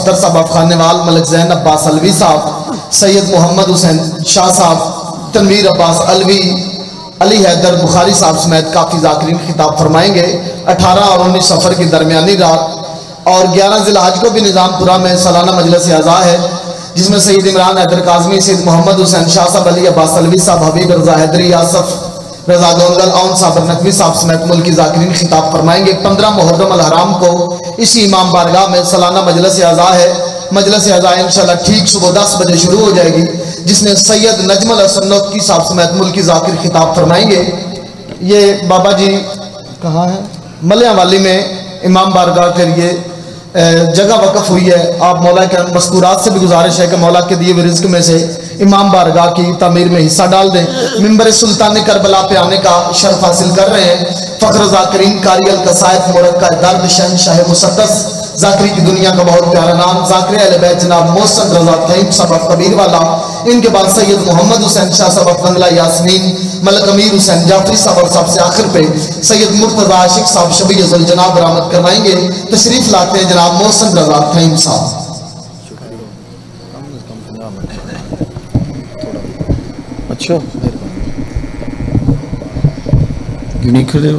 اختر صاحب افخانیوال، ملک زین عباس علوی صاحب، سید محمد حسین شاہ صاحب، تنویر عباس علوی، علی حیدر بخاری صاحب سمیت کافی ذاکرین خطاب فرمائیں گے۔ 18 اور 19 سفر کی درمیانی رات اور 11 ذی الحج کو بھی نظام پورہ میں سالانہ مجلس اعزا ہے، جس میں سید عمران حیدر کاظمی، سید محمد حسین شاہ صاحب، علی عباس علوی صاحب، حبیب رضا حیدری، آصف رضا گونگل، اون صاحب نقوی صاحب سمیت ملکی ذاکرین خطاب فرمائیں گے۔ 15 محرم الحرام کو اسی امام بارگاہ میں سالانہ مجلس اعزا ہے۔ مجلس اعزا انشاءاللہ ٹھیک صبح 10 بجے شروع ہو جائے گی، جس میں سید نجم الحسن نوکی صاحب سمیت ملکی ذاکر خطاب فرمائیں گے۔ یہ بابا جی کہاں ہیں؟ ملیاں والی میں امام بارگاہ کے لیے جگہ وقف ہوئی ہے۔ آپ مولا کے مذکورات سے بھی گزارش ہے کہ مولا کے دیے ہوئے رزق میں سے امام بارگاہ کی تعمیر میں حصہ ڈال دیں۔ منبر سلطان کربلا پہ آنے کا شرف حاصل کر رہے ہیں فخر ذاکرین قاری القصائد مرقع درد شہنشاہ مسدس ذاکری کی دنیا کا بہت پیارا نام ذاکر اہل بیت جناب محسن رضا طیب صاحب کبیر والا، ان کے بعد سید محمد حسین شاہ صاحب بنگلہ یاسمین، ملک امیر حسین جعفری صاحب اور سب سے آخر پہ سید مرتضی عاشق صاحب شبیہ ذوالجناب برآمد کروائیں گے۔ تشریف لاتے ہیں جناب محسن رضا طیب صاحب۔ اچھا کیوں نہیں کھڑے ہو؟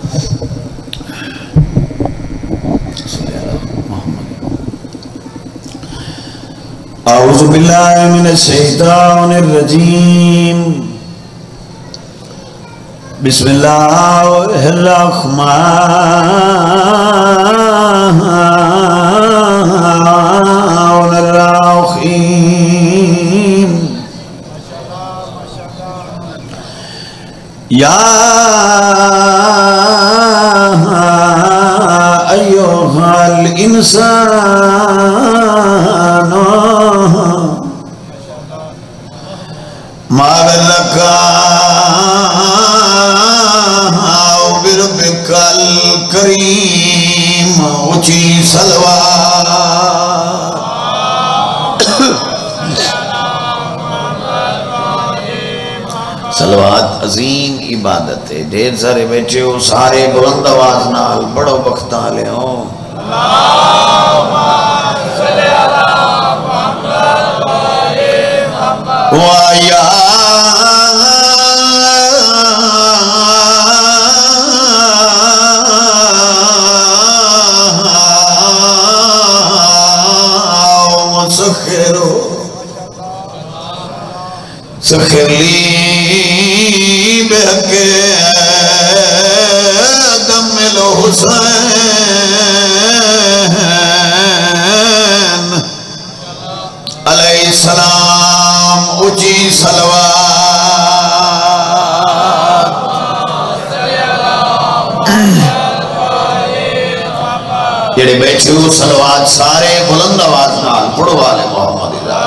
اعوذ باللہ من الشیطان الرجیم، بسم اللہ الرحمن الرحیم، یا ایھا الانسان ما غرک بربک الکریم، اونچی صلوات۔ صلوات عظیم عبادت ہے۔ ڈھیر سارے بیٹھے ہو، سارے بلند آواز نال بڑو بختاں لے ہو۔ وَيَا سخر لی بحق دم الحسین علیہ السلام، اونچی صلوات۔ جڑے بیٹھے ہو صلوات سارے بلند آواز نال پڑھو والے محمد ذات۔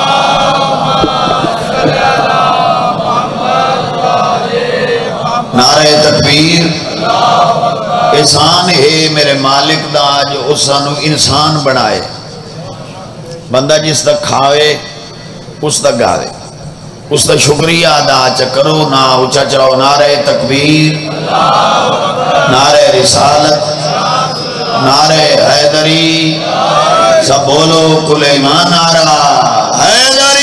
نعرہ تکبیر۔ احسان ہے میرے مالک دا جو اس سانو انسان بنائے، بندہ جس تک کھاوے اس تک گاوے، اس تک شکریہ ادا چکرو نہ اچھا چاہو۔ نعرہ تکبیر، نعرہ رسالت، نعرہ حیدری، سب بولو کل ایمان نعرہ حیدری۔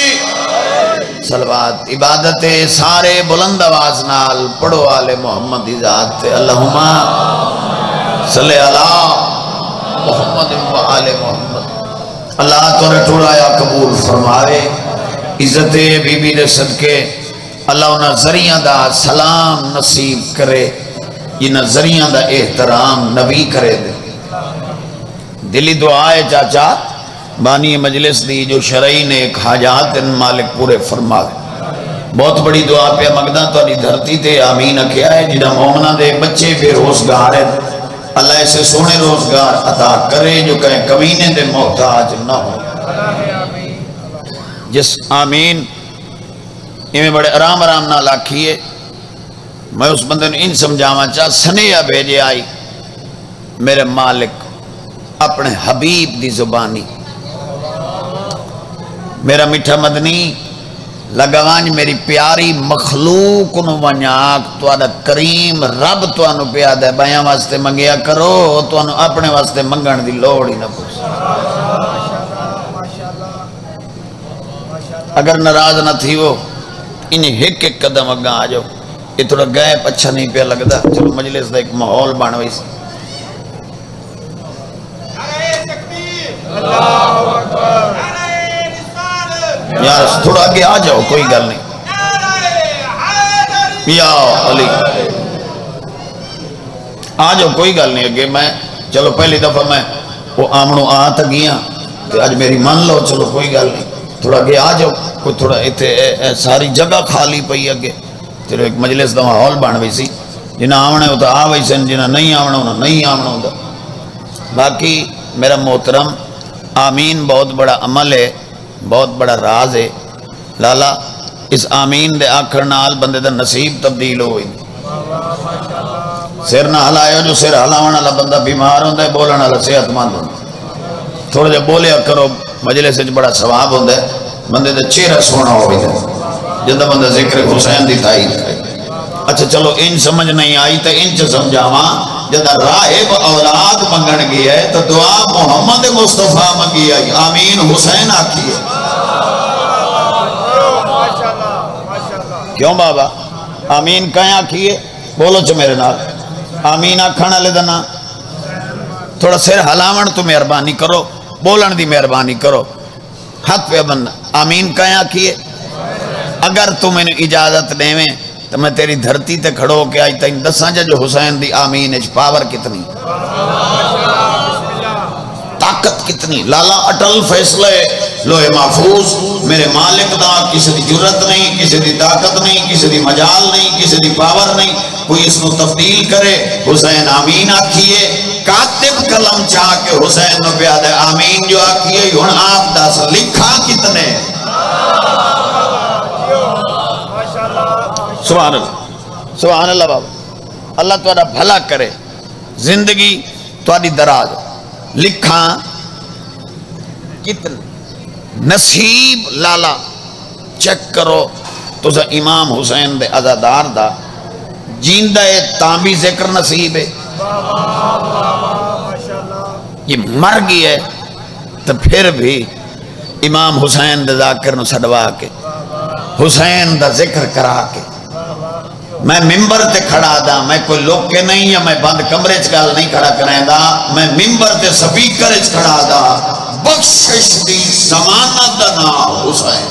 صلوات عبادت سارے بلند آواز نال پڑھو آل محمد دی ذات۔ اللہم صلی اللہ محمد و آل محمد۔ اللہ تو نے ٹھوڑایا قبول فرمائے، عزت بی بی دے صدقے اللہ انہا ذریعہ دا سلام نصیب کرے، یہ ذریعہ دا احترام نبی کرے دے۔ دلی دعائے چاچا بانی مجلس دی جو شرعی نے ایک حاجات ان مالک پورے فرما دے۔ بہت بڑی دعا پہ مگدہ تو علی دھرتی تے آمین کیا ہے، جنہا مومنہ دے بچے بے روزگار ہے، اللہ اسے سونے روزگار عطا کرے، جو کہیں کمینے دے محتاج نہ ہو۔ جس آمین میں بڑے آرام آرام نہ لاکھیے، میں اس بندے نے ان سمجھاما چاہ سنیہ بھیجے آئی میرے مالک اپنے حبیب دی زبانی، میرا میٹھا مدنی لگوانج میری پیاری مخلوق نو ونیاک تو آدھا کریم رب تو آنو پیادہ ہے، بیاں واسطے منگیا کرو تو آنو اپنے واسطے منگن دی لوڑی نہ پوچھ۔ اگر ناراض نہ تھی وہ انہیں ایک ایک قدم اگاں آ جاؤ. یہ تھوڑا گیپ اچھا نہیں پہ لگتا. چلو مجلس دا ایک ماحول بن ہوئی سی. یار تھوڑا آگے آ جاؤ کوئی گل نہیں. یا علی آ جاؤ کوئی گل نہیں. اگے میں چلو پہلی دفعہ میں وہ آمنو آ تک گیا آج میری مان لو. چلو کوئی گل نہیں تھوڑا آگے آ جاؤ. کوئی تھوڑا اتنے ساری جگہ خالی پئی اگے. چلو ایک مجلس دا ماحول بن ہوئی سی. جنہیں آمنے ہوتا آ وئی سن, جنہیں نہیں آمنا ہونا نہیں آمنا ہوتا. باقی میرا محترم آمین بہت بڑا عمل ہے, بہت بڑا راز ہے. لالا اس آمین دے آکھر نال بندے دا نصیب تبدیل ہوئی. سر نہ ہلائے جو سر ہلاؤن والا بندہ بیمار ہوتا ہے, بولن والا صحت مند ہوتا ہے. تھوڑا جا بولیا کرو مجلس سے بڑا ثواب ہوتا ہے. بندے دا چہرہ سونا ہوئی ہے جدہ بندہ ذکر حسین دی تائید کرے. اچھا چلو ان سمجھ نہیں آئی تو ان چھ سمجھاواں. جدہ راہب اولاد منگن گیا ہے تو دعا محمد مصطفیٰ منگی آئی. آمین حسین آکھی ہے. کیوں بابا آمین کہیں آکھی ہے؟ بولو چھ میرے نال آمین آکھانا لے دنا. تھوڑا سر ہلاون تو مہربانی کرو, بولن دی مہربانی کرو. حق پہ بندہ آمین کہیں آکھی ہے. اگر تم انہیں اجازت دیویں تو میں تیری دھرتی تے کھڑو کے آئی تین دساں جو حسین دی آمین اچھ پاور کتنی, طاقت کتنی. لالا اٹل فیصلے لوہے محفوظ میرے مالک دا. کسی دی جرت نہیں, کسی دی طاقت نہیں, کسی دی مجال نہیں, کسی دی پاور نہیں. کوئی اس کو تبدیل کرے. حسین آمین آکھیے. کاتب کلم چاہ کے حسین نو پیاد ہے آمین جو آکھیے. ہون آپ دس لکھا کتنے. سبحان اللہ سبحان اللہ بابا. اللہ تمہارا بھلا کرے, زندگی تمہاری دراز. لکھا کتنے نصیب لالا چیک کرو. تو امام حسین دے عزادار دا جیندہ تاں بھی ذکر نصیب ہے. یہ مر گئی ہے تو پھر بھی امام حسین دے ذاکر نو سڑوا کے حسین دا ذکر کرا کے میں ممبر تے کھڑا دا. میں کوئی لوگ کے نہیں یا میں بند کمرے چکال نہیں کھڑا کریں دا. میں ممبر تے سپیکر چ کھڑا دا. بخشش دی ضمانت دا نام حسین.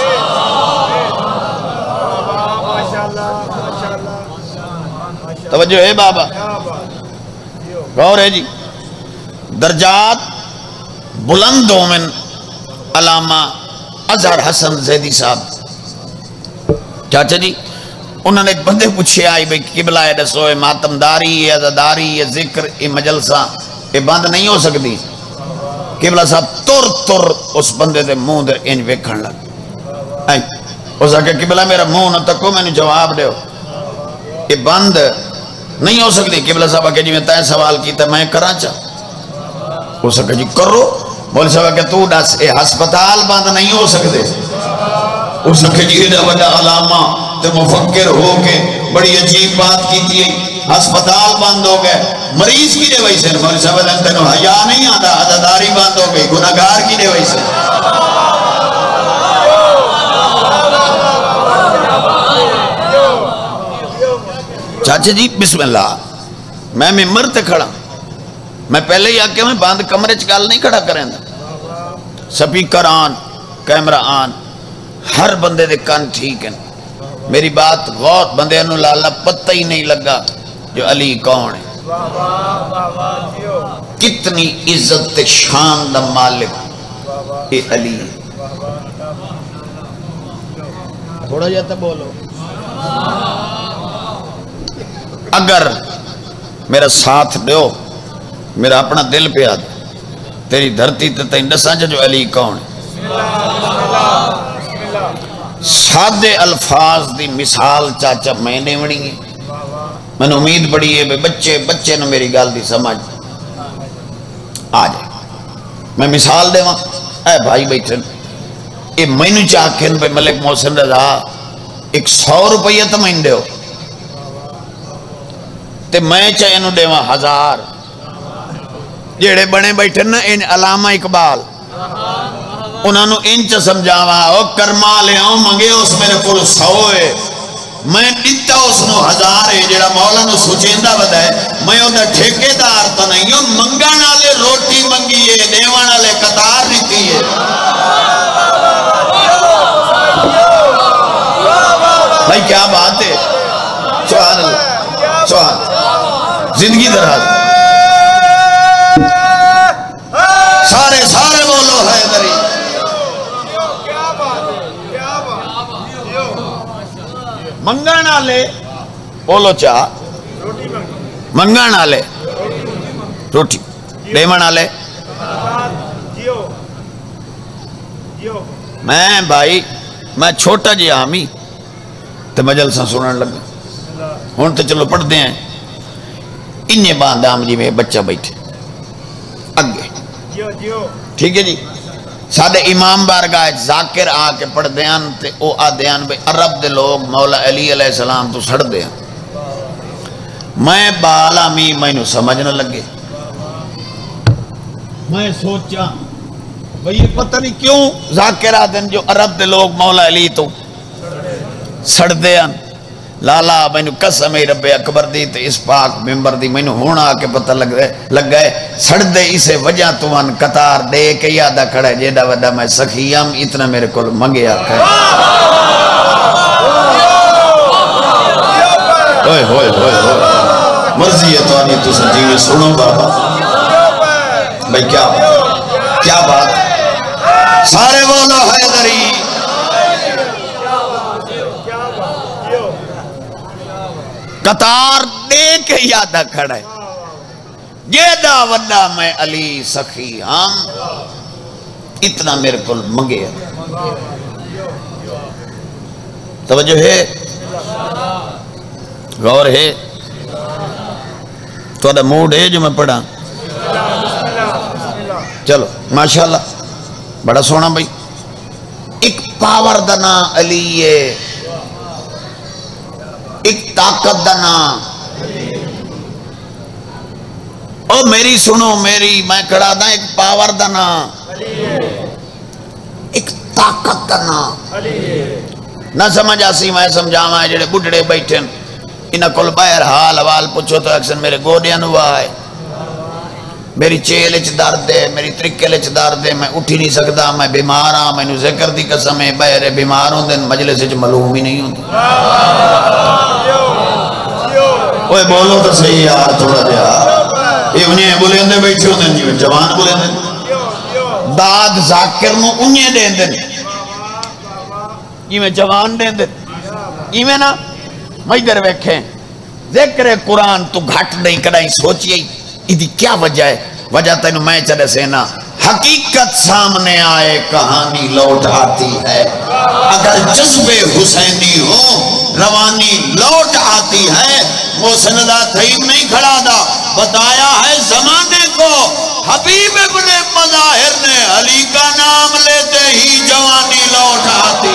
توجہ ہے بابا, غور ہے جی. درجات بلند من علامہ اظہر حسن زیدی صاحب چاچا جی, انہوں نے ایک بندے پوچھے آئی بھئی قبلہ ہے دسو, ماتمداری ہے, عزاداری ہے, ذکر ہے, مجلسہ یہ بند نہیں ہو سکتی. قبلہ صاحب تر اس بندے دے منہ دے انج ویکھن لگ. اس آگے قبلہ میرا منہ نہ تکو, میں نے جواب دے یہ بند نہیں ہو سکتی. قبلہ صاحب آگے جی میں تائیں سوال کیتا میں کراچا. اس آگے جی کرو. بولے صاحب کہ تو ڈس اے ہسپتال بند نہیں ہو سکتے. اس آگے جی ایڈا بڑا علامہ تے مفکر ہو کے بڑی عجیب بات کی تھی. ہسپتال بند ہو گئے, مریض کی دے وئی سے. مولوی صاحب تینوں حیا نہیں آتا, عزاداری بند ہو گئی, گناہگار کی دے وئی سے. چاچا جی بسم اللہ, میں ممبر تے کھڑا. میں پہلے ہی آکے میں بند کمرے چکال نہیں کھڑا کریں دا. سپیکر آن, کیمرہ آن, ہر بندے دے کان ٹھیک ہیں. میری بات غور, بندے انہوں لالا پتہ ہی نہیں لگا جو علی کون ہے. کتنی عزت شان دا مالک اے علی. تھوڑا جاتا بولو. اگر میرا ساتھ دیو, میرا اپنا دل پہ آدھا, تیری دھرتی تے نساں جو علی کون ہے. سادے الفاظ دی مثال چاچا میں نے بڑی ہے. میں نے امید بڑی ہے بچے نے میری گال دی سمجھ آ جائے. میں مثال دے وہاں, اے بھائی بیٹھن, اے میں نے چاکھن پہ ملک محسن رضا 100 روپیہ تو میں دے ہو, تے میں چاہے انہوں دے وہاں 1000. جیڑے بنے بیٹھن نا ان علامہ اقبال انہوں نے انچ سمجھاوا او کرما لے آؤں منگے اس میرے کو 100 ہے میں دیتا اس نو 1000 ہے جڑا مولا نو سوچیندہ بدا ہے میں اندھا ٹھیکے دار تو نہیں ہوں منگان آلے روٹی منگی ہے دیوان آلے قطار دیتی ہے بھائی کیا بات ہے سبحان اللہ سبحان زندگی درہا سارے بولو حیدری منگان آلے بولو چاہ منگان آلے روٹی دیوان آلے میں بھائی میں چھوٹا جی آمی تو مجلسہ سنن لگا ہون تو چلو پڑھ دیں انہیں باندام جی میں بچہ بیٹھے اگے ٹھیک ہے جی سادے امام بارگاہ ذاکر آ کے پڑھ دیان تے او آ دیان بے عرب دے لوگ مولا علی علیہ السلام تو سڑ دیان میں بالا میں نو سمجھنے لگے میں سوچا بھئی یہ پتہ نہیں کیوں ذاکر آ دن جو عرب دے لوگ مولا علی تو سڑ دیان لالا میں نو قسم رب اکبر دی تے اس پاک ممبر دی میں نو ہونا آکے پتہ لگ گئے سڑ دے اسے وجہ توان قطار دے کے یادہ کھڑا ہے جیدہ ودا میں سخیم اتنا میرے کو منگے آکھا ہے ہوئے ہوئے ہوئے ہوئے مرضی ہے تو آنی تو سنجیوے سنو بابا بھئی کیا بات سارے بولو حیدری قطار دے کے یادہ کھڑا ہے جیدہ وڈا میں علی سخی ہم اتنا میرے کو منگے ہے توجہ ہے غور ہے تو ادھا موڈ ہے جو میں پڑھا چلو ماشاءاللہ بڑا سونا بھائی ایک پاور دنا علی ہے ایک طاقت دنا او میری سنو میری میں کڑا دا ایک پاور دنا ایک طاقت دنا نہ سمجھ آسی میں سمجھا میں جڑے بڑھڑے بیٹھیں انہا کل باہر حال حوال پوچھو تو اکثر میرے گوڑیاں ہوا ہے میری چیلچ درد ہے میری ترکلچ درد ہے میں اٹھی نہیں سکتا میں بیمار ہاں میں نے ذکر دی قسم ہے بہرے بیمار ہوں دن مجلس سے معلوم ہی نہیں ہوتی اوہ بولو تو صحیح یار تھوڑا جا یہ انہیں بولے اندھے بیٹھے ہوں دن جی جوان بولے اندھے داد ذاکر نو انہیں دیں دن یہ میں جوان دیں دن یہ میں نا مجدر ویکھیں ذکر قرآن تو گھٹ نہیں کڑائیں سوچیے ادھی کیا وجہ ہے وجہ تینوں میں چلے سینا حقیقت سامنے آئے کہانی لوٹ آتی ہے اگر جذب حسینی ہو روانی لوٹ آتی ہے موسندہ تھیم نہیں کھڑا دا بتایا ہے زمانے کو حبیب ابن مظاہر نے علی کا نام لیتے ہی جوانی لوٹ آتی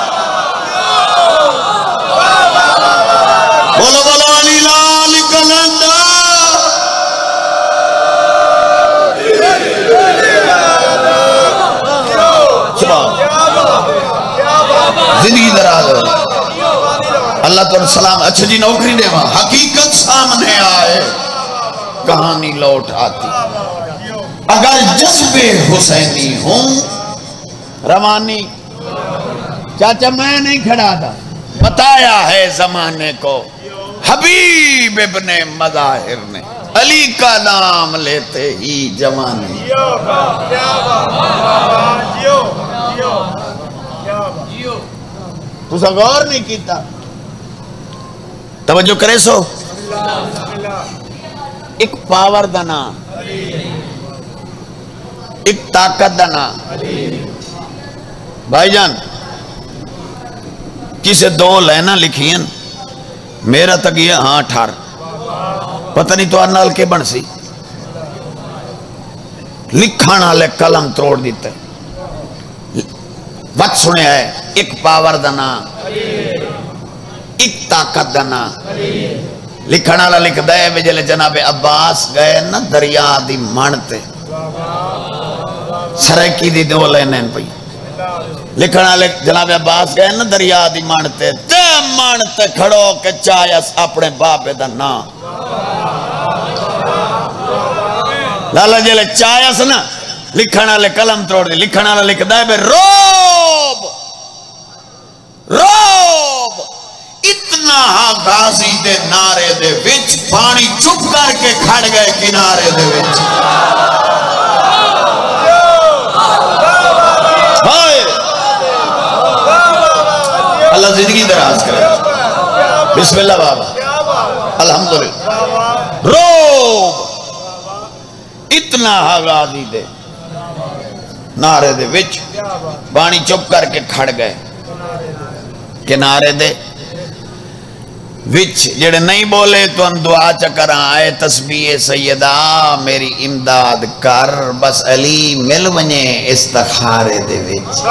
بولو بولو علی لال کلندر زندگی دراز اللہ تعالیٰ سلام اچھا جی نوکری دے وہاں حقیقت سامنے آئے کہانی لوٹ آتی اگر جذب حسینی ہوں روانی چاچا میں نہیں کھڑا تھا بتایا ہے زمانے کو حبیب ابن مظاہر نے علی کا نام لیتے ہی جوانی تو سا غور نہیں کیتا توجہ کرے سو ایک پاور دنا ایک طاقت دنا بھائی جان کسے دو لینا لکھیں میرا تک یہ ہاں ٹھار پتہ نہیں تو انال کے بن سی لکھانا لے قلم توڑ دیتے وقت سنے ہے ایک پاور دنا ایک طاقت دنا لکھانا لے لکھ دے بجلے جناب عباس گئے نا دریا دی مانتے سرکی دی دو لینے پئی لکھن والے جناب عباس گئے نا دریا دی مانتے تے مانتے کھڑو کہ چایس اپنے بابے دا نا لالا جلے چایس نا لکھن والے قلم توڑ دی لکھن والا لکھدا ہے بے روب روب اتنا غازی دے نعرے دے وچ پانی چپ کر کے کھڑ گئے کنارے دے وچ اللہ زندگی دراز کرے بسم اللہ بابا الحمدللہ روب اتنا غازی دے نعرے دے وچ پانی چپ کر کے کھڑ گئے کنارے دے وچ جڑے نہیں بولے تو ہم دعا چکر آئے تسبیح سیدہ میری امداد کر بس علی مل ونجے استخارے دے وچ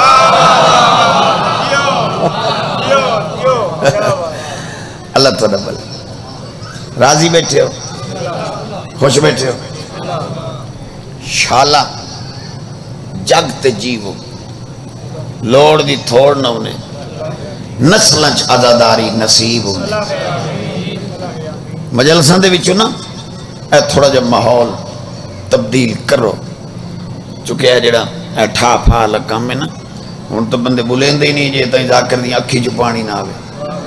اللہ تو رب راضی بیٹھے ہو خوش بیٹھے ہو شالا جگ تے جیو لوڑ دی تھوڑ نہ انہیں نسلنچ عزاداری نصیب ہونے مجلسان دے وچو نا اے تھوڑا جب ماحول تبدیل کرو چونکہ اے جڑا اے ٹھا پھا لکا میں نا ان تو بندے بولیں دے نہیں جے تائیں ذاکر دی اکھی جو پانی نہ آوے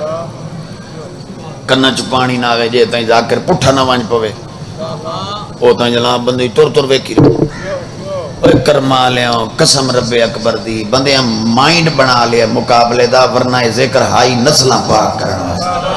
کنہ جو پانی نہ آوے جے تائیں ذاکر پٹھا نہ وانج پوے او تائیں جلال بندے تور ویکھی رہو کرما لیا قسم رب اکبر دی بندے ہم مائنڈ بنا لیا مقابلے دا ورنہ ذکر ہائی نسلہ پاک کرنا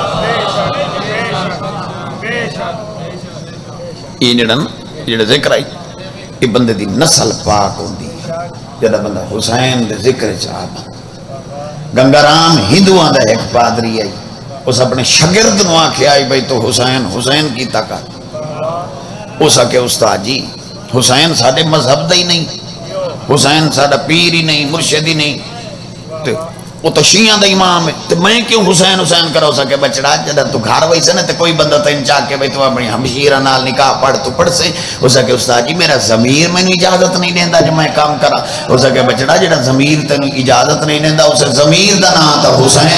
یہ جڑا ذکر آئی یہ بندے دی نسل پاک ہوندی جڑا بندہ حسین دے ذکر چاہتا گنگارام ہندوان دا ایک پادری آئی اس اپنے شگرد نوا کے آئی بھئی تو حسین کی طاقت اس کے استاد جی حسین ساڑھے مذہب دا ہی نہیں حسین ساڑھا پیر ہی نہیں مرشد ہی نہیں وہ تو شیعہ دا امام ہے تو میں کیوں حسین کرو سکے بچڑا جدہ تو گھار وہی سے نا تو کوئی بندہ تو انچاہ کے بھئی تو اپنی ہمشیرہ نال نکاح پڑھ تو پڑھ سے ہو سکے استاد جی میرا ضمیر میں اجازت نہیں دیندہ جو میں کام کرا ہو سکے بچڑا جدہ ضمیر تنو اجازت نہیں دیندہ اسے ضمیر دا نا تھا حسین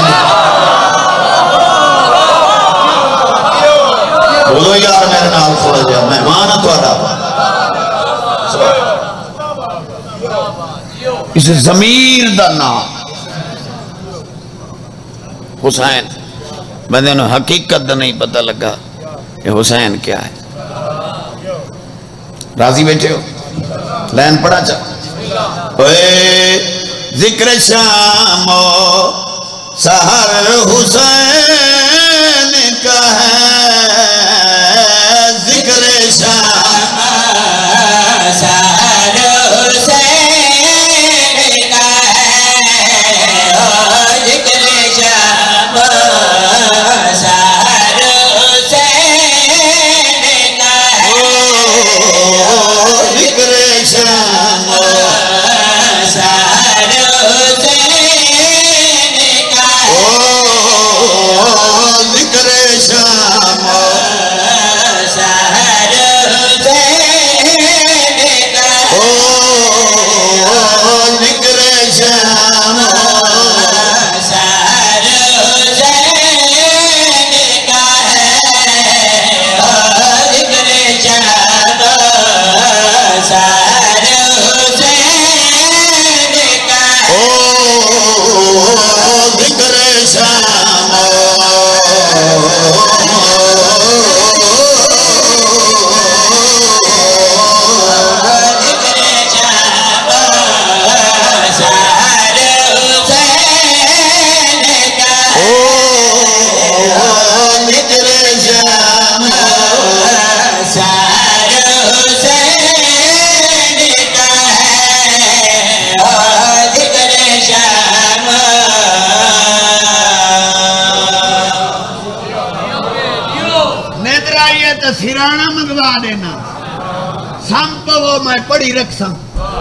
بولو یار میرے نال تھوڑا جا مہمان تو ادا اسے ضمیر دا نام حسین بندے انہوں حقیقت دا نہیں پتہ لگا کہ حسین کیا ہے راضی بیٹھے ہو لین پڑھا چاہ اوے ذکر شام و سحر حسین کا ہے ذکر شام سحر حسین سیرانہ منگوا دینا سامپا وہ میں پڑھی رکھ سام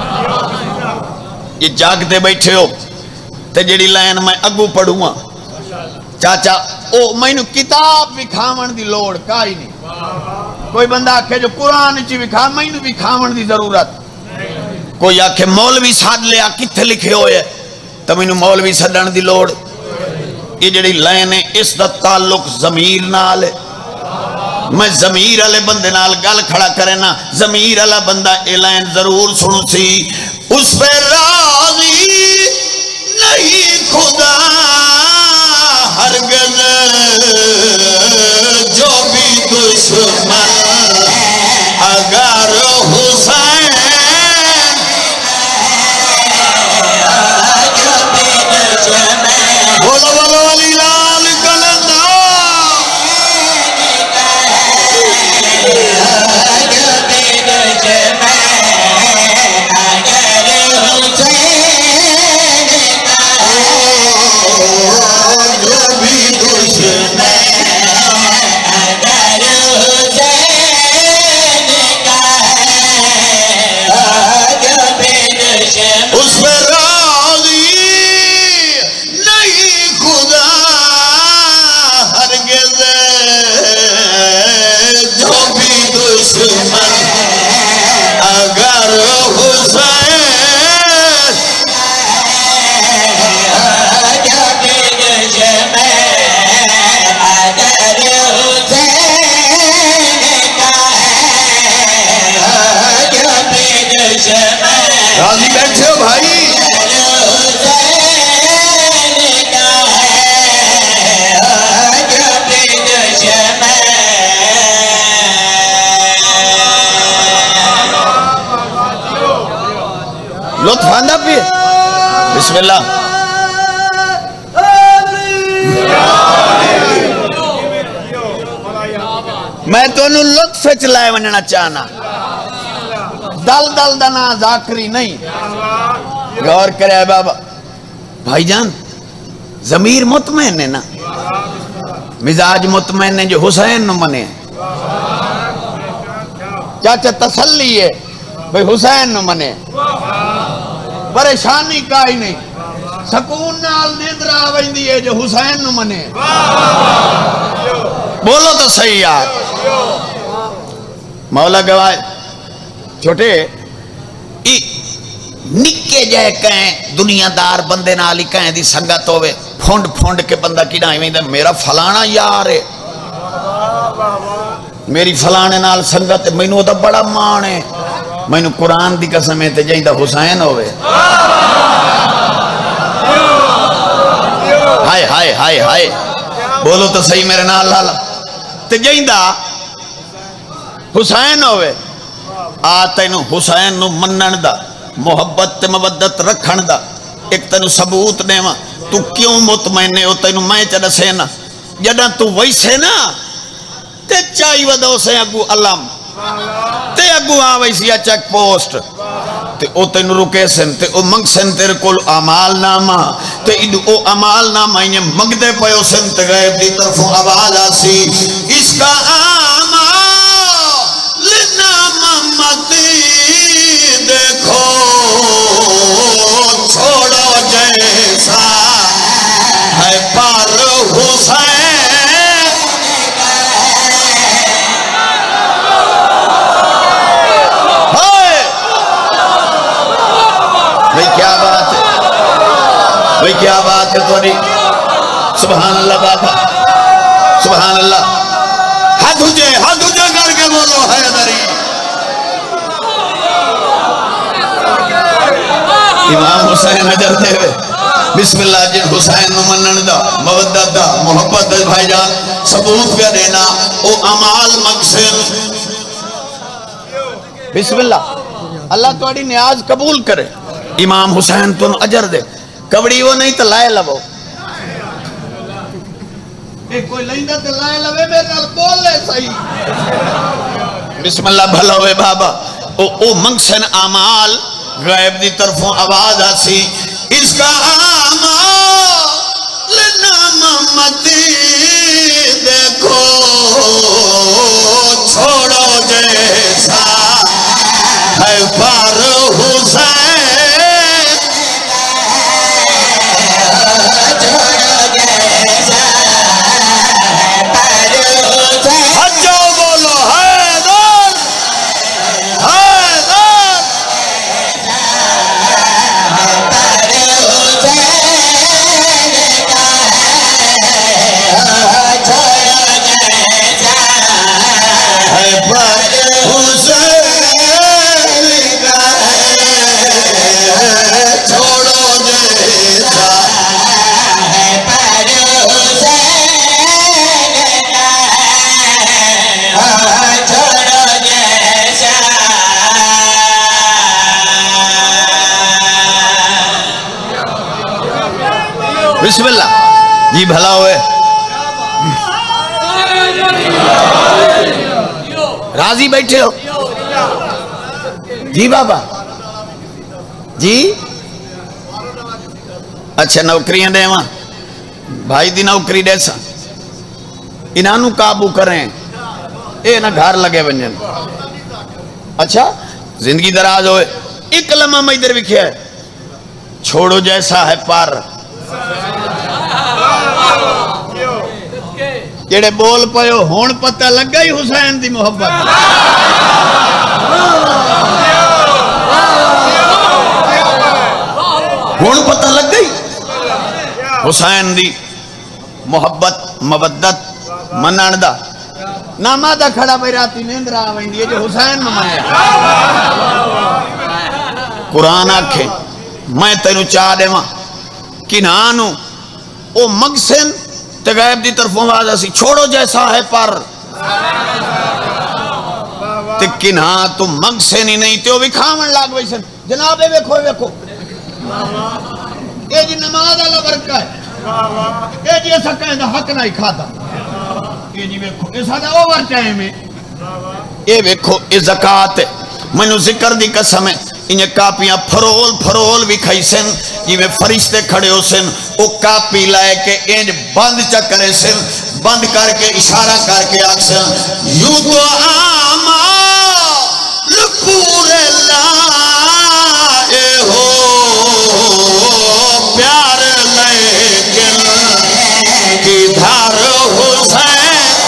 یہ جاگتے بیٹھے ہو تے جڑی لائن میں اگو پڑھوں گا چاچا او میں نو کتاب بھی کھاون دی لوڑ کائی نہیں کوئی بندہ آکھے جو قرآن چی بھی کھا میں نو بھی کھاون دی ضرورت کوئی آکھے مولوی ساد لیا کتھے لکھے ہوئے تو میں مولوی سدن دی لوڑ یہ جڑی لائن ہے اس دا تعلق ضمیر نال ہے میں ضمیر والے بندے نال گل کھڑا کرے نا ضمیر والا بندہ اے لائن ضرور سنو سی اس پہ راضی نہیں خدا ہرگز جو بھی دشمن اگر حسین بولو بولو علی لال کلندر راضی بیٹھے ہو بھائی لطف آندہ پہ بسم اللہ میں تو انہوں لطف چلائے وننا چاہنا دل دل دنا ذاکری نہیں غور کرے بابا بھائی جان ضمیر مطمئن ہے نا مزاج مطمئن ہے جو حسین نو منے چاچا تسلی ہے بھئی حسین نو منے پریشانی کا ہی نہیں سکون نال نیندر آویندی ہے جو حسین نو منے بولو تو صحیح یار مولا گواہ چھوٹے نکے جائے کہیں دنیا دار بندے نالی کہیں دی سنگت ہوئے پھونڈ پھونڈ کے بندہ کی ڈائیں میں میرا فلانا یار ہے میری فلانے نال سنگت ہے میں نو دا بڑا مان ہے میں نو قرآن دی قسم ہے تے جائیں دا حسین ہوئے ہائے ہائے ہائے ہائے بولو تو صحیح میرے نال لالا تے جائیں دا حسین ہوئے آتے نو حسین نو منن دا محبت تے مودت رکھن دا ایک تینو ثبوت دیواں تو کیوں مطمئن ہو تینو میں چڑھ سے نا جڑا تو ویسے نا تے چاہی ودو سے اگو علم تے اگو آویسی چیک پوسٹ تے او تینو رکے سن تے او منگ سن تیرے کول عمال نامہ تے ایڈو او عمال نامہ انہیں مگ دے پیو سن تے غیب دی طرفوں آواز آسی اس کا دیکھو چھوڑو جیسا ہے پر حسین بھئی کیا بات ہے بھئی کیا بات ہے توڑی سبحان اللہ بابا سبحان اللہ ہاتھ اجے کر کے بولو حیدری امام حسین حجر دے ہوئے بسم اللہ جن حسین منن دا مودت دا محبت دا بھائی جان ثبوت پہ دینا او عمال مقصد بسم اللہ اللہ توڑی نیاز قبول کرے امام حسین تن اجر دے کبڑی وہ نہیں تو لائے لبو کوئی لائندہ تو لائے لبے میرے بول لے صحیح بسم اللہ بھلا ہوئے بابا او منگسن عمال غیب دی طرفوں آواز آسی اس کا عمال نامتی دیکھو چھوڑو جیسا ہے پر حسین بسم اللہ جی بھلا ہوئے راضی بیٹھے ہو جی بابا جی اچھا نوکریاں دے وہاں بھائی دی نوکری دے سا انہوں قابو کریں اے نہ گھر لگے بنجن اچھا زندگی دراز ہوئے ایک لمحہ میں ادھر بکھیا ہے چھوڑو جیسا ہے پر جڑے بول پہو ہون پتہ لگ گئی حسین دی محبت ہون پتہ لگ گئی حسین دی محبت مودت مناندہ نامہ دا کھڑا بیراتی نیندرہ آوائیں دی جو حسین ممایا قرآن آکھیں میں تینو چاہ دے ماں کنانو او مگسن تے غیب دی طرفوں آجا سی چھوڑو جیسا ہے پر تے کنہاں تو مگسن ہی نہیں تے وہ بھی کھامن لاگ ویسن جنابے ویکھو اے جی نماز اللہ برکہ ہے اے جی ایسا کہیں دا حق نہیں کھاتا اے جی ویکھو ایسا دا اوور چاہے میں اے ویکھو اے زکاة منو ذکر دی قسم ہے انہیں کاپیاں پھرول بھی کھائی سن یہ میں فرشتے کھڑے ہو سن وہ کاپی لائے کہ انج بند چکرے سن بند کر کے اشارہ کر کے آگ سن یوں تو آمال پورے لائے ہو پیار لیکن کدھر حسین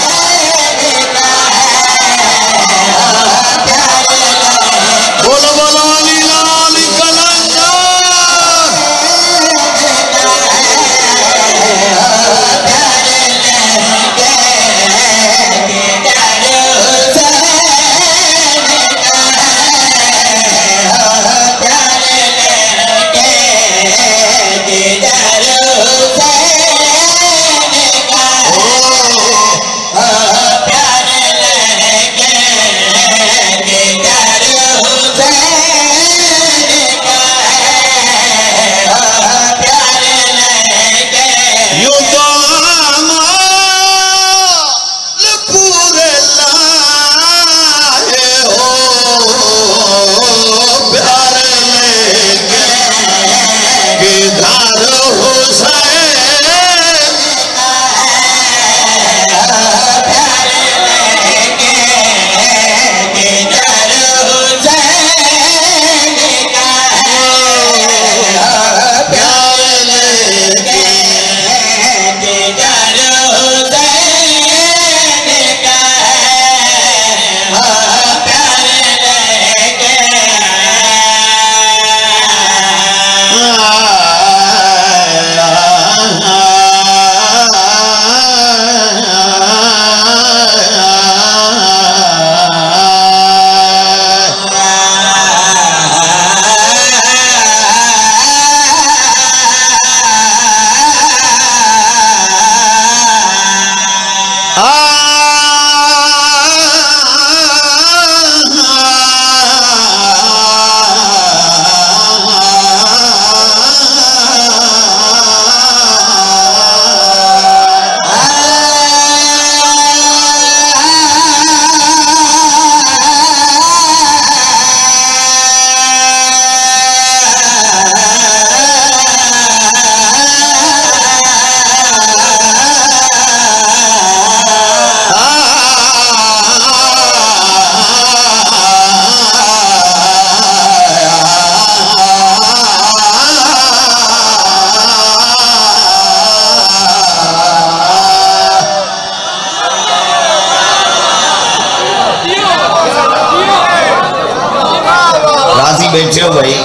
بیٹھے ہو بھائی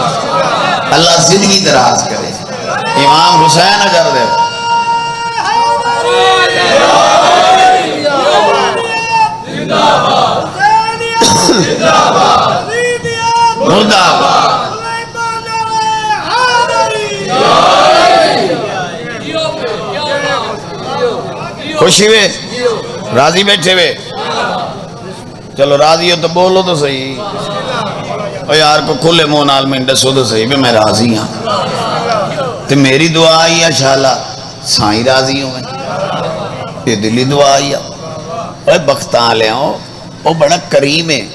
اللہ زندگی دراز کرے امام حسین اجر دے مردہ خوشی وے راضی بیٹھے وے چلو راضی ہو تو بولو تو صحیح اور یار کو کھلے منہ نال میں دسو تو صحیح بھی میں راضی ہاں تو میری دعا ہی ہے شالا سائیں راضی ہوئے یہ دلی دعا آئی اے بختان لے آؤ وہ بڑا کریم ہے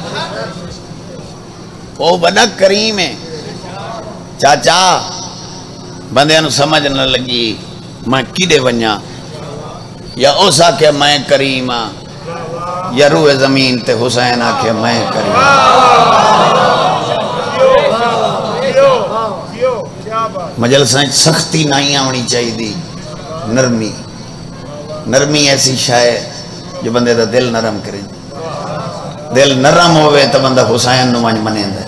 وہ بڑا کریم ہے چاچا بندے نو سمجھ نہ لگی میں کیڑے ونیا یا اس آکے میں کریم ہاں یا روح زمین تے حسین آکے میں کریم مجلسیں سختی نہیں آنی چاہی دی نرمی نرمی ایسی شاہ جو بندے دا دل نرم کریں دل نرم ہوئے تو بندہ حسین نو منے دے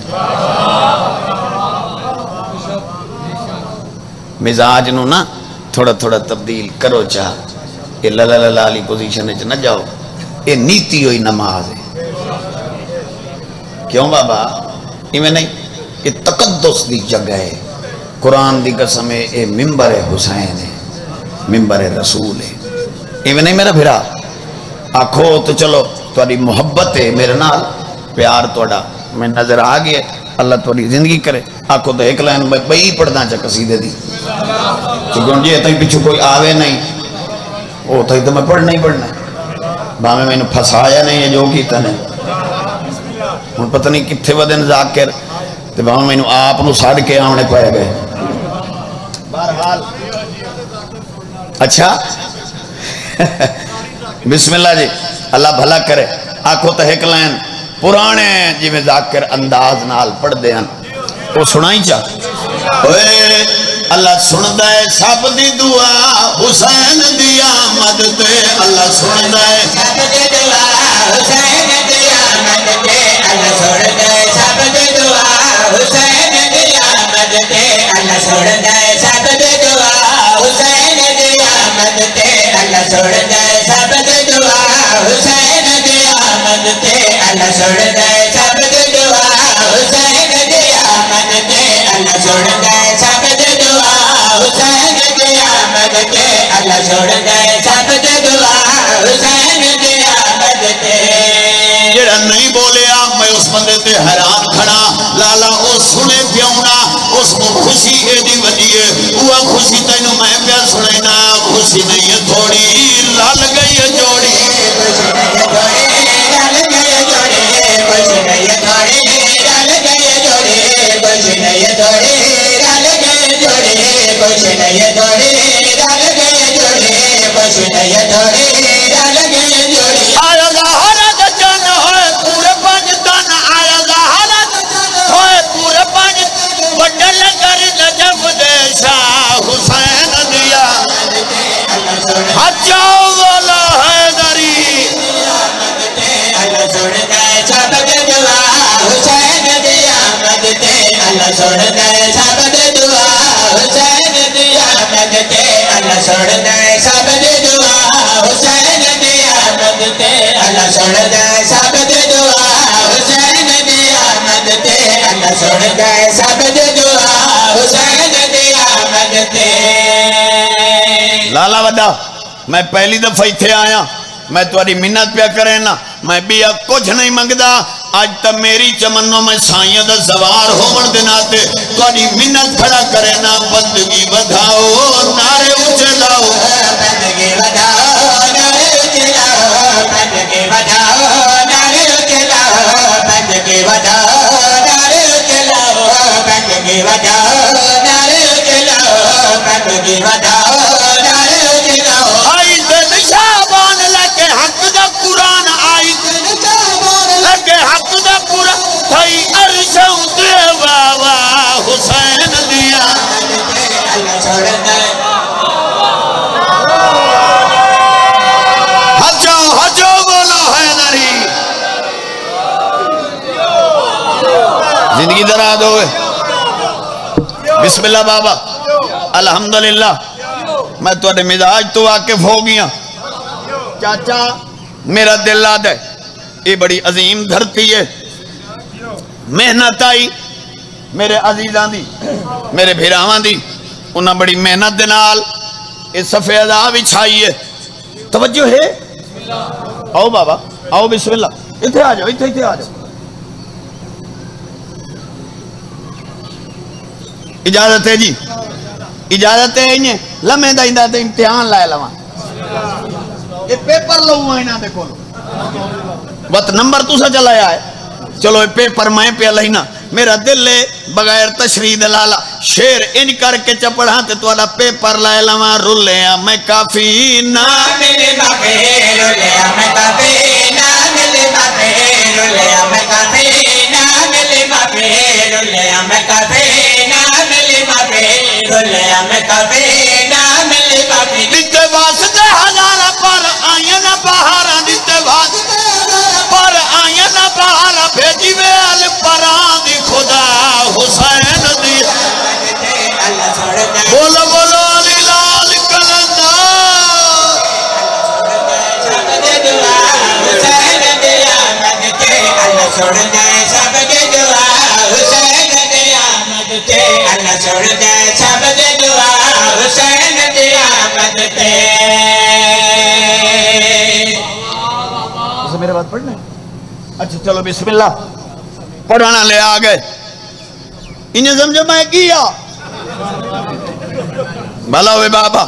مزاج نو نا تھوڑا تھوڑا تبدیل کرو چاہ یہ لالی پوزیشن ہے نہ جاؤ یہ نیتی ہوئی نماز ہے کیوں بابا یہ میں نہیں یہ تقدس دی جگہ ہے قرآن دی قسم ہے یہ ممبر حسین ہے ممبر رسول ہے یہ میں نہیں میرا بھرا آکھو تو چلو تھوڑی محبت ہے میرے نال پیار توڑا میں نظر آگئے اللہ تھوڑی زندگی کرے آکھو تو ایک لائن میں بئی پڑھنا چاہ قصیدے دی چکہ جی تھی پیچھو کوئی آوے نہیں وہ تھی تو میں پڑھنا ہی پڑھنا بامے میں نے پھسایا نہیں ہے جو کیتا نہیں ان پتہ نہیں کتھے ودن ذاکر تو بامے میں نے آپ نو ساڑھ کے آمنے پائے گئے بہرحال اچھا بسم اللہ جی اللہ بھلا کرے آنکھوں تو ایک لائن پرانے جی میں ذاکر انداز نال پڑھ دے ہیں وہ سنائی چاہ اللہ سندہ ہے سب دی دعا حسین دی آمد تے اللہ سندہ ہے سب دی دعا حسین دی آمد تے اللہ سندہ ہے سب دی دعا حسین دی آمد تے اللہ سندہ ہے سب دی دعا حسین دی آمد تے اللہ سندہ ہے سب دی دعا حسین دی آمد تے اللہ سندہ ہے سب دی دعا حسین دی آمد تے اللہ سندہ ہے سب دی دعا حسین دی آمد تے اللہ سندہ ہے سب دی دعا حسین دی آمد تے جڑا نہیں بولیا میں اس بندے تے حیران کھڑا لالا او سنے پیونا اس کو خوشی ہے دی ودیے وہ خوشی تینوں میں پیا سنینا خوشی نہیں ہے تھوڑی لال گئی ہے جوڑی خوشی نہیں ہے تھوڑی لال گئی ہے جوڑی خوشی نہیں ہے تھوڑی لال گئی ہے جوڑی خوشی نہیں ہے تھوڑی لال گئی ہے جوڑی خوشی نہیں ہے تھوڑی لال گئی ہے جوڑی خوشی نہیں ہے تھوڑی لال گئی ہے جوڑی آیا ظاہرہ جن ہوئے پورے پاکستان آیا ظاہرہ ہوئے پورے پاکستان وڈل کر نجف دے شاہ حسین دیا حجاؤ والا حیدری اللہ سنتا ہے سب دے دعا حسین دی آمد تے اللہ سنتا ہے سب دے دعا حسین دی آمد تے اللہ سنتا ہے سب دے دعا حسین دی آمد تے اللہ سنتا ہے سب دے دعا حسین دی آمد تے اللہ سنتا ہے سب دے دعا حسین دی آمد تے لالا وڈا میں پہلی دفعہ تھے آیا میں تمہاری منت پیا کرے نا میں بھی کچھ نہیں منگدا آج تا میری چمنوں میں سائیں دا زوار ہون دناتے تمہاری منت کھڑا کرے نا بندگی بدھاؤ نعرے اچھلاؤ بندگی بدھاؤ نعرے اچھلاؤ بندگی بدھاؤ نعرے اچھلاؤ بندگی بدھاؤ نعرے اچھلاؤ بندگی بدھاؤ نعرے اچھلاؤ بندگی بدھاؤ نعرے اچھلاؤ آئی دن شابان لگے حق دا قرآن آئی دن شابان لگے حق دا قرآن تھائی عرشوں دے واوا حسین دیا اللہ چھوڑ دے حجو بولو حیدری زندگی دراد ہوئے بسم اللہ بابا الحمدللہ میں تمہارے مزاج تو واقف ہو گیا چاچا میرا دل آد ہے یہ بڑی عظیم دھرتی ہے محنت آئی میرے عزیزان دی میرے بھیراوان دی انہاں بڑی محنت دنال اس صفحے عذاب بچھائی ہے توجہ ہے آؤ بابا آؤ بسم اللہ اتھے آ جاؤ اتھے آ جاؤ اجازت ہے جی اجازت ہے انہیں لمے دا تے امتحان لائے لواں یہ پیپر لو اینا دے کولو وقت نمبر تو سا چلایا ہے چلو یہ پیپر میں پہ لینا میرا دل لے بغیر تشریح دلالا شیر ان کر کے چپڑا تے تو ادا پیپر لائے لواں رولیا میں کافی نہ ملے باپے رولیا میں کافی نہ ملے باپے رولیا میں کافی نہ ملے باپے رولیا میں کافی نہ ملے باپے رولیا میں کافی نہ ملے باپے دیتے واسطے ہزارہ پر آئین بہارا دیتے واسطے پر آئین بہارا بھیجی وے ال پران دی خدا حسین دی بولو بولو علی لال کلندر حسین دی آمد کے اللہ چھوڑ دے سب دی دعا حسین دی آمد کے اللہ چھوڑ دے سب دی دعا حسین دی آمد کے میرے بات پڑھنا ہے اچھا چلو بسم اللہ پڑھانا لے آگئے انہیں سمجھو میں کیا بھلا ہوئے بابا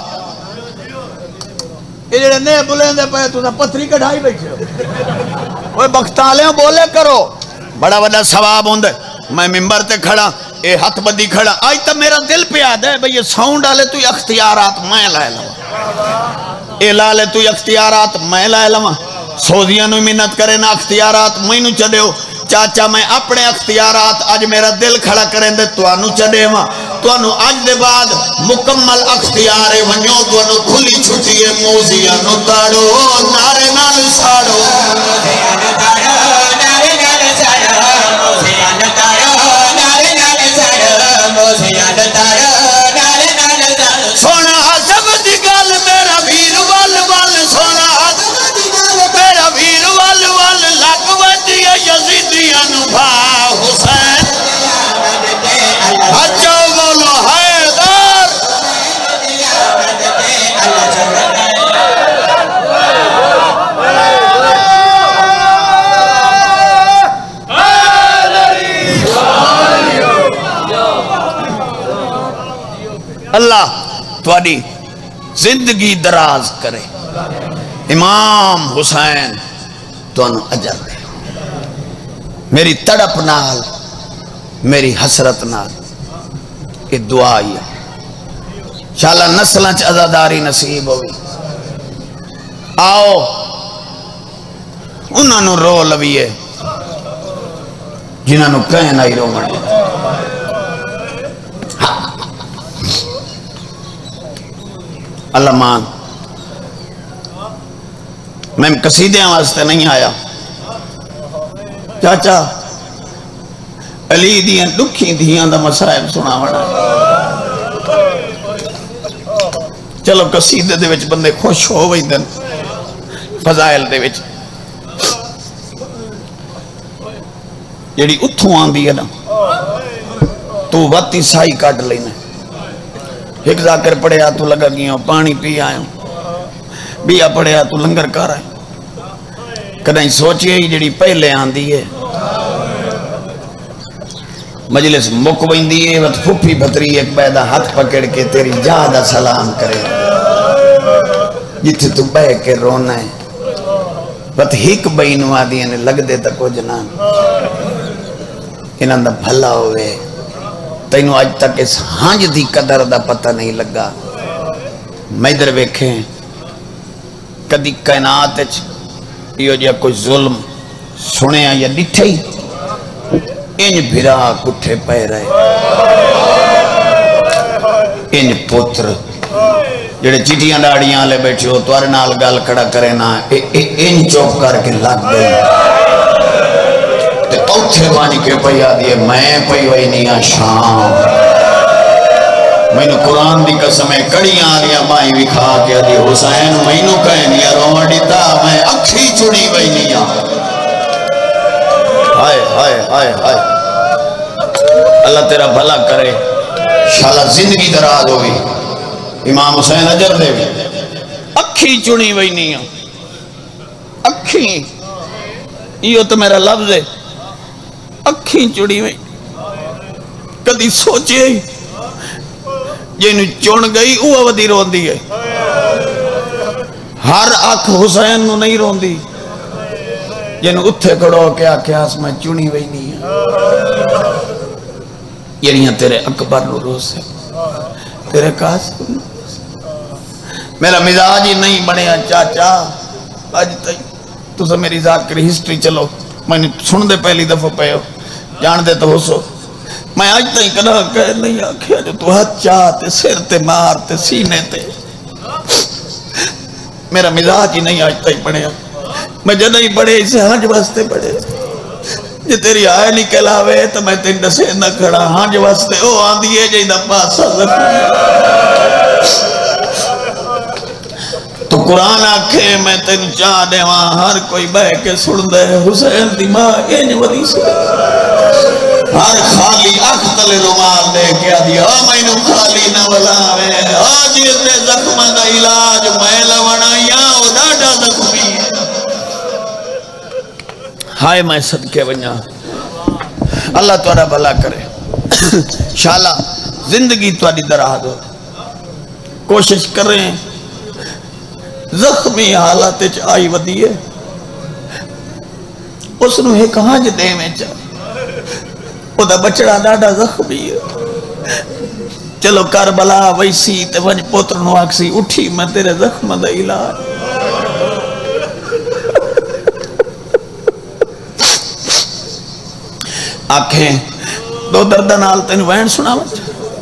یہ جڑے نئے بلندے پہ تو پتری کڑھائی بیٹھے ہو وہ بختالے بولے کرو بڑا بڑا ثواب ہوندے میں ممبر تے کھڑا اے ہاتھ بدی کھڑا آج تب میرا دل پہ آدھے بھئی یہ ساؤنڈ آلے تو اختیارات میں لائے لواں اے لالے تو اختیارات میں لائے لواں سوزیاں نو منت کرے نا اختیارات میں نو چڑے ہو چاچا میں اپنے اختیارات آج میرا دل کھڑا کریں دے تو آنو چڑے ہوا تو آنو آج دے بعد مکمل اختیارے ونیو تو آنو کھلی چھٹی ہے موزیاں نو تاڑو نارے نال ساڑو موزیاں نو تاڑو نارے نال ساڑو موزیاں نو تاڑو نارے نال ساڑو موزیاں نو تاڑو نارے نال ساڑو سونا حسب دی گل میرا بھیر وال وال سونا میرا بھیر وال وال لگ وجی یزیدیاں نو بھا حسین اچھو بولو حیدر اللہ تواڈی زندگی دراز کرے امام حسین تو انو اجر دے میری تڑپ نال میری حسرت نال یہ دعا ہی ہے شاءاللہ نسلانچ عزاداری نصیب ہوئی آؤ انہوں نے رو لویے جنہوں نے کہیں نہ ہی رو مڑی اللہ مان میں قصیدے واسطے نہیں آیا چاچا علی دیاں دکھی دیاں دا مسائب سنا وڑا چلو قصیدے دے وچ بندے خوش ہو وئی دن فضائل دے وچ جیڑی اتھوں آن دی ہے نا تو واتی سائی کاٹ لینا ایک ذاکر پڑھیا تو لگا گیا پانی پی آیا بیا پڑھیا تو لنگر کر آئے کدھیں سوچئے ہی جڑی پہلے آن دیئے مجلس مکوین دیئے وقت پھوپی بھتری ایک بیدہ ہاتھ پکڑ کے تیری جادہ سلام کرے جتھے تو بے کے رونا ہے وقت ہیک بینوا دیئے نے لگ دے تکو جنان انہاں دا بھلا ہوئے تینوں آج تک اس ہانج دی قدر دا پتہ نہیں لگا میں ادھر ویکھیں کدی کائنات یہ جا کوئی ظلم سنے یا ڈٹھے ہی انج بھرا کٹھے پہ رہے انج پتر جڑے چیٹیاں ڈاڑیاں لے بیٹھے ہو توارے نال گال کھڑا کرے نا انج چوک کر کے لگ گئے تے اوتھے بانی کے پیا دیئے میں پئی وئی نہیں شام میں نے قرآن دی قسمیں کڑیاں آلیا مائی وکھا کے دی حسین میں نے کہیں دیا روان دیتا میں اکھی چڑی وئی نہیں ہائے ہائے ہائے ہائے اللہ تیرا بھلا کرے شاءاللہ زندگی دراز ہوئی امام حسین اجر دے بھی اکھی چڑی وئی نہیں اکھی یہ تو میرا لفظ ہے اکھی چڑی وئی کدی سوچے جنوں چن گئی وہ ودی روندی ہے ہر اکھ حسین نو نہیں روندی جنوں اتھے کھڑو کے آکھیاس میں چنی وئی نہیں ہے یعنی تیرے اکبر نو روسے تیرے قاسم میرا مزاج ہی نہیں بنیا چاچا آج تک تو سے میری ذاکری ہسٹری چلو میں نے سن دے پہلی دفعہ پہ ہو جان دے تو ہو سو میں آج تک کنا کہہ نہیں آکھیا جو تو ہاتھ چاہتے سر تے مار تے سینے تے میرا مزاج ہی نہیں آج تک بنیا میں جدہ ہی بڑے اسے ہانج واسطے بڑے جی تیری آئے نہیں کہلاوے تو میں تین دسے نہ کھڑا ہانج واسطے او آن دیئے جی دا پاسا تو قرآن آکھے میں تین چاہ دے وہاں ہر کوئی بہ کے سن دے حسین دی ماں اینج ودی سے ہر خالی اختل رومال دے کے دیا میں نو خالی نہ ولاوے آج اتنے زخم دا علاج میں لونا یا او ڈاڈا زخمی ہائے میں صدقے بنیا اللہ توڑا بھلا کرے شالا زندگی توڑی درہ دو کوشش کر رہے ہیں زخمی حالات آئی ودی ہے اس نو ہے کہاں جے دے میں چاہ او دا بچڑا ڈاڈا زخمی ہے چلو کربلا ویسی تے ونج پوتر نو آکسی اٹھی میں تیرے زخم دا علاج آنکھیں دو دردنال تین وین سنا مجھے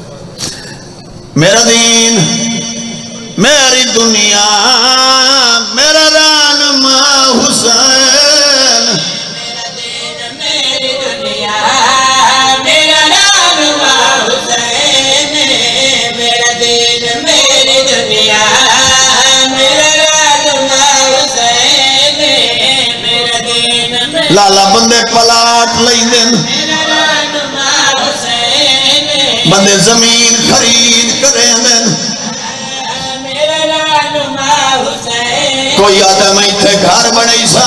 میرا دین میری دنیا میرا رانما حسین میرا دین میری دنیا میرا رانما حسین میرا دین میری دنیا میرا رانما حسین میرا دین لالا بندے پلاٹ لئی دن بندے زمین خرید کریں دن کوئی آدم ایتھے گھر بڑھئی سا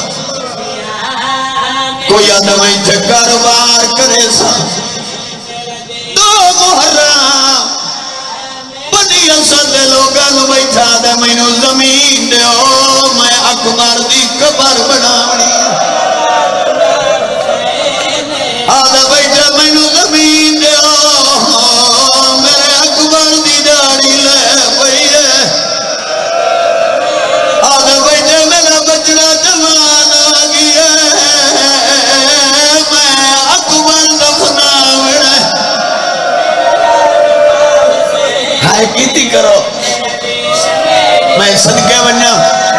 کوئی آدم ایتھے کاروبار کرے سا دو محرم بنی اسد لوگاں بیٹھا دے میں نو زمین دے او میں اکبر دی قبر بناونی آدھا بیٹھا میں نو زمین دے او میرے اکبر دی داڑھی لے پئی ہے آدھا بیٹھا میرا بچڑا جوان آ گیا میں اکبر دفناونا ہائے کیتی کرو میں صدقے بنیا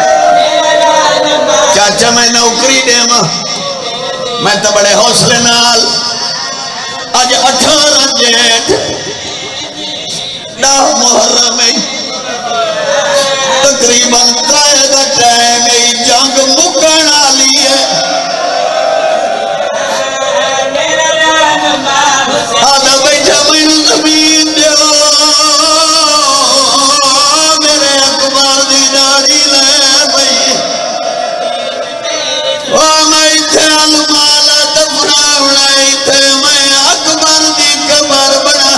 چاچا میں نوکری دے ماں میں تو بڑے حوصلے نال آج 18 جیٹ 10 محرم میں تقریباً قائدہ ٹائم ای جنگ مکن آلی ہے آدھا بیٹھا میں زمین دیو میرے اکبر دی داڑھی لے بھئی میں ایتھے علمالا دفناونا ایتھے میں اکبر دی قبر بنا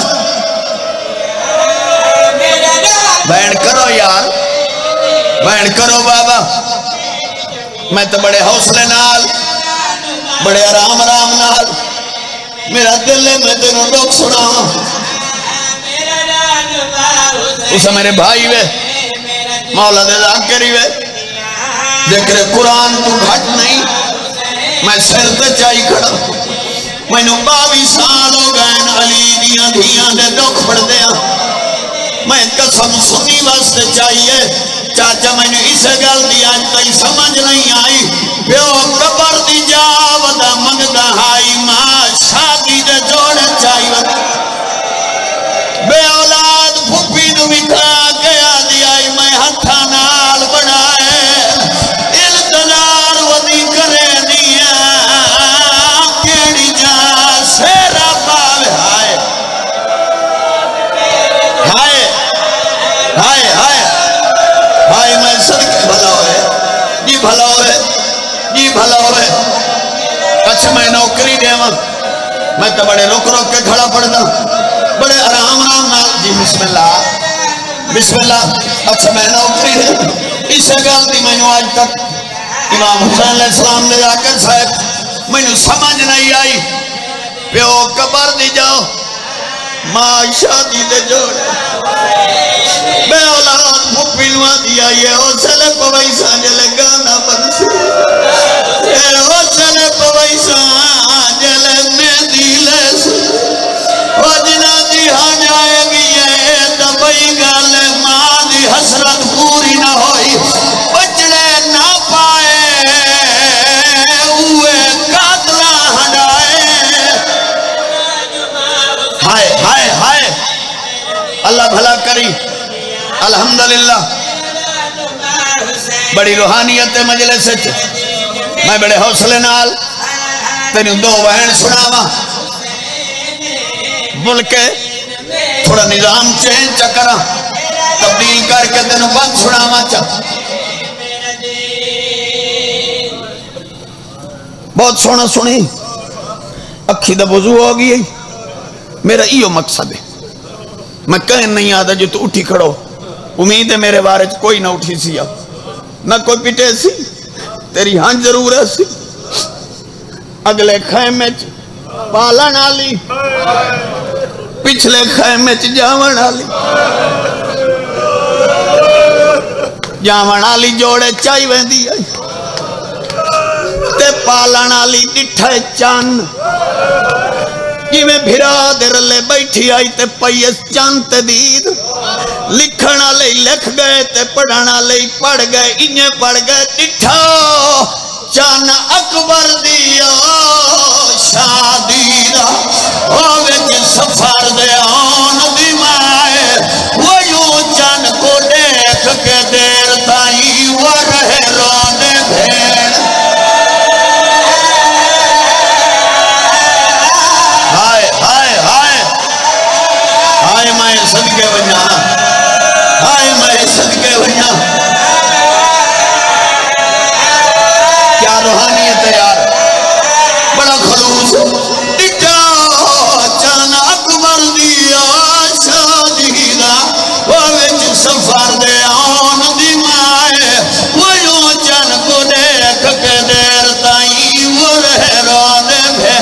بین کرو یار بین کرو بابا میں تو بڑے حوصلے نال بڑے آرام نال میرا دل ہے میں تینوں ڈوک سنا اسے میرے بھائی وے مولا دے ذاکری وے ذکر قرآن تو گھٹ نہیں میں سر تے چاہی کھڑا میں نو 22 سال ہو گئے علی دیاں دھیاں دے ڈوک پڑھ دیا میں قسم سنی واسطے چاہیے چاچا میں نے اسے گل دی آج تئی سمجھ نہیں آئی بیو قبر دی جا ودا منگدہ ہائی ماں شادی دے جوڑے چاہیے بے اولاد پھپی نو بکھا کے آدھی آئی میں ہتھا نال بڑھائے التدار ودی کرے دیا کیڑی جا سیرا پاوے ہائے ہائے ہائے ہائے ہائے میں صدقے بھلا ہوئے جی بھلا ہوئے جی بھلا ہوئے اچھا میں نوکری دے میں تو بڑے رک رک کے کھڑا پڑتا بڑے آرام نال جی بسم اللہ بسم اللہ. اچھا میں نہ اتری ہے اسے گلتی میں آج تک امام حسین علیہ السلام نے جا کر صاحب میں سمجھ نہیں آئی پیو قبر دی جاؤ ماں شادی دے جوڑے بے اولاد مپینوہ دیا یہ حوصلے پوئی سانجلے گانا بنسی اے حوصلے پوئی سانجلے میں دیلے سے وہ جنا دی ہاں جائے گی یہ دبئی گالے ماں دی حسرت پوری نہ ہوئی بچڑے نہ پائے اوے قاتلہ ہڈائے ہائے ہائے ہائے اللہ بھلا کری الحمدللہ بڑی روحانیت مجلس میں بڑے حوصلے نال تینوں دو وہن سناوا ملک تھوڑا نظام چینج چکرا تبدیل کر کے تینوں بند سناوا چاہ بہت سونا سنی اکھی دا وضو ہو گئی میرا ایو مقصد ہے میں کہیں نہیں آدھا جو تو اٹھی کھڑو امید ہے میرے بارے کوئی نہ اٹھی سی نہ کوئی پٹے سی تیری ہاں ضرور ہے سی اگلے خیمے پالا نالی پچھلے خیمے جاون نالی جاون نالی جوڑے چائی ویندی آئی تے پالا نالی ڈٹھے چان جی میں بھیرا در لے بیٹھی آئی تے پیس چانت دید لکھنا لے لکھ گئے تے پڑھنا لے پڑھ گئے انہیں پڑھ گئے ڈٹھا چان اکبر دیا شادی دا ہوئے جی سفر دے آن دی مائے وہ یوں چان کو دیکھ کے دیر تائی وہ رہے رونے بھیڑ صدقے ونیا ہائے میں صدقے ونیا کیا روحانیت ہے یار بڑا خلوص ڈٹا چان اکبر دیا شادی دا وہ وچ سفر دے آن دی مائے وہ یوں چان کو دیکھ کے دیر تائی وہ رہے رونے بھے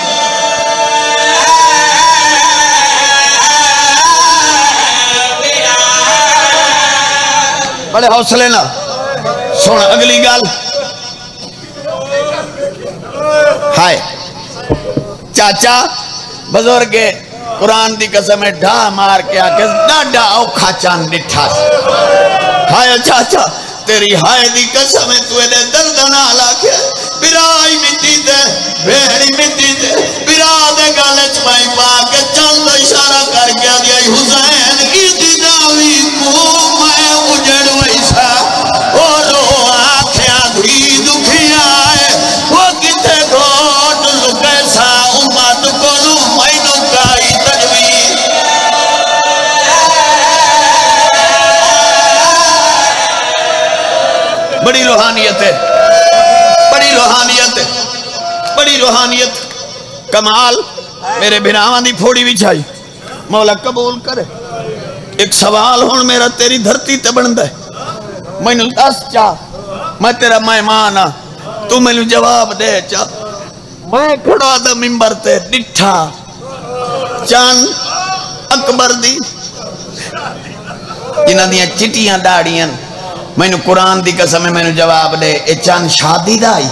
بڑے حوصلے نہ سونا اگلی گال ہائے چاچا بزرگ قرآن دی قسم ڈھا مار کے آکے ڈاڈا اوکھا چاند ڈٹھا ہائے چاچا تیری ہائے دی قسم تو ایدے دردنا لاکے برائی مٹی دے بھیڑی مٹی دے برا دے گالچ بائی پاکے چند اشارہ کر گیا دیا حسین ایدی داوی کو میں اجڑ ویسا اور وہ آنکھیاں دھی دکھی آئے وہ کتے گھوٹ لکے سا امت کو لو میں نکائی تجویر بڑی روحانیت ہے بڑی روحانیت ہے بڑی روحانیت کمال میرے بناوان دی پھوڑی بھی چھائی مولا قبول کرے ایک سوال ہون میرا تیری دھرتی تے بندہ ہے میں نے دس چاہ میں تیرا مہمانا تو میں نے جواب دے چاہ میں کھڑا دا ممبر تے ڈٹھا چاند اکبر دی جنہ دیا چٹیاں ڈاڑیاں میں نے قرآن دی قسم میں نے جواب دے اے چاند شادی دائی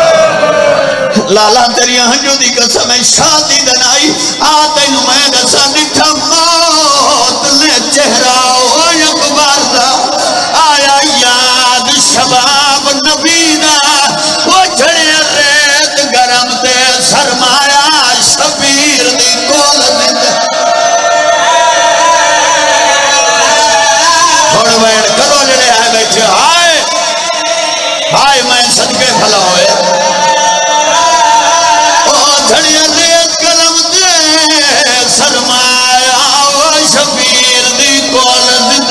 لالا تیری ہنجو دی قسم شادی دنائی آتے نو میں دسا ڈٹھا موت نے چہرہ ہوئی اکبر دا آیا یاد شباب نبی دا وہ جھڑے ریت گرم تے سرمایا شبیر دی کول دند تھوڑ ویڑ کرو جڑے آئے بیٹھے ہائے ہائے میں صدقے بھلا ہوئے جھڑے ریت گرم تے سرمایا شبیر دی کول دند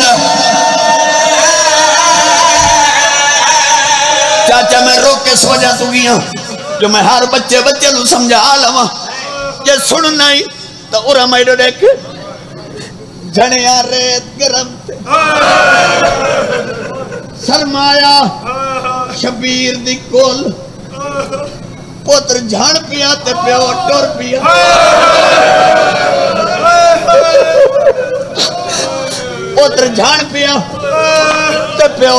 چاچا میں روک کے سو جا تو گیا جو میں ہر بچے نو سمجھا لوا یہ سن نہیں تو اورا میڈو دیکھ جھنیا ریت گرم تے سرمایا شبیر دی کول پتر جھن پیا تے پیو ٹر پیا پتر جھن پیا تے پیو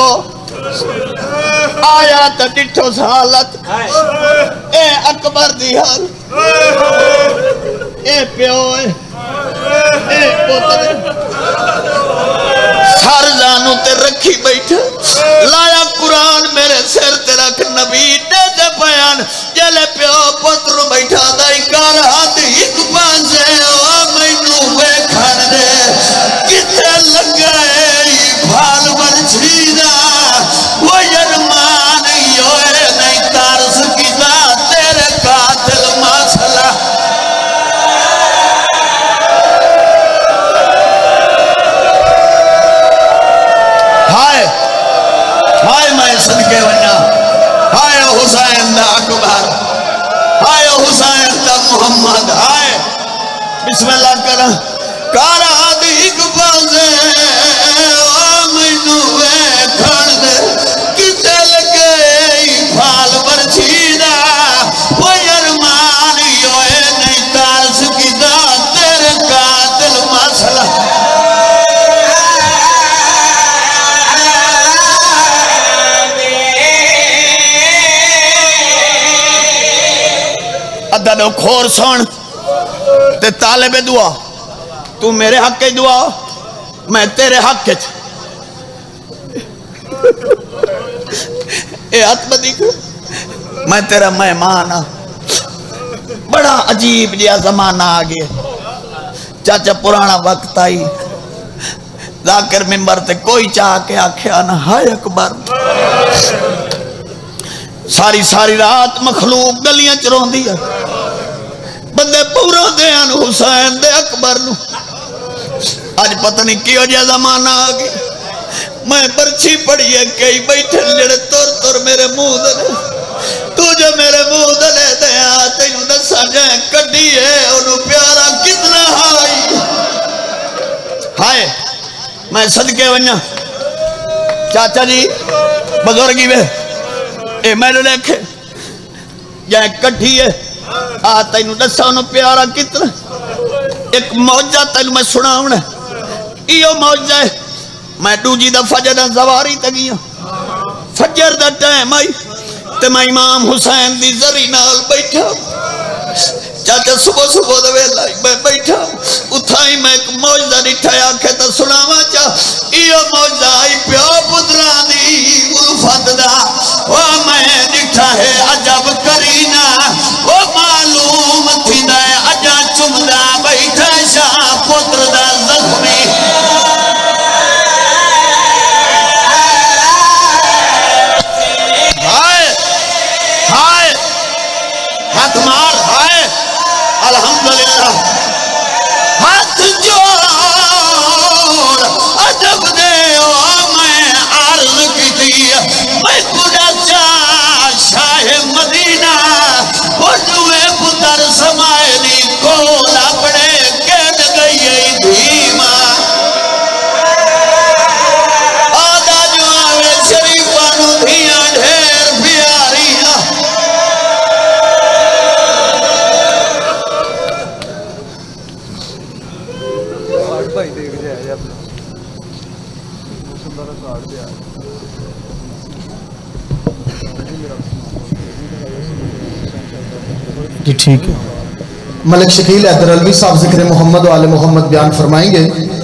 آیا تے ڈٹھو حالت اے اکبر دی حال اے پیو اے پتر سر جانو تے رکھی بیٹھا لایا قرآن میرے سر تے رکھ نبی دے دے بیان جلے پیو پتر بیٹھا دائی کار ہاتھ ایک پاسے او مینو ویکھن دے کتے لگا ہے بھال ورچھیدہ وہ یرمان یوئے نہیں تارس کیتا تیرے قاتل مسئلہ ہائے میں صدقے ونیا ہائے حسین دا اکبر ہائے حسین دا محمد ہائے بسم اللہ کرا کارا دیکھ بازے مینو ویکھن دے کتے لگے پھال ورچھیدہ وہ یرمان یوئے نہیں تارس کیتا تیرے قاتل مسئلہ ادھا کھور سون تے طالب دعا تو میرے حق کی دعا میں تیرے حق کے اے ہاتھ بدی کو میں تیرا مہمان بڑا عجیب جیا زمانہ آگیا چاچا پرانا وقت آئی ذاکر ممبر تے کوئی چاہ کے آکھیا نہ ہائے اکبر ساری رات مخلوق گلیاں چرون دیا بندے پورا دیان حسین دے اکبر نو آج پتہ نہیں کیوں جا زمانہ آگے میں برچی پڑی ہے کئی بیٹھن جڑے تور میرے منہ دلے تو جو میرے منہ دلے دیا تینوں دسا جائیں کڑی ہے انہوں پیارا کتنا ہائے میں صدقے ونیا چاچا جی بزرگی میں اے میں نے دیکھے جائیں کٹھی ہے تینوں دسا انہوں پیارا کتنا ایک موجہ تینوں میں سناؤں ہے ایو موجہ ہے میں دوجی دا فجر زواری تگیا فجر دا ٹائم آئی تے میں امام حسین دی زری نال بیٹھا چاچا صبح دے ویلائی میں بیٹھا اتھائی میں ایک موجہ نٹھایا کہتا سناوا چاہ ایو موجہ آئی پیو پتران دی الفت دا وہ میں نٹھا ہے عجب کرینا وہ معلوم تھی دائے عجا چمدہ بیٹھا شاہ پتر دا زخمی ہائے ہاتھ مار ہائے الحمدللہ ہاتھ جوڑ عجب دے میں عرض کی دی میں خدا چاہ شاہ مدینہ وہ جوئے پتر سمائلی کولا پڑے کہن گئی دھیمہ آدھا جو آوے شریفانو دھیاں ڈھیر پیاریاں بھائی دیکھ جائے اپنا سندر کارڈ دیا جی ٹھیک ہے ملک شکیل حیدر علوی صاحب ذکر محمد و آل محمد بیان فرمائیں گے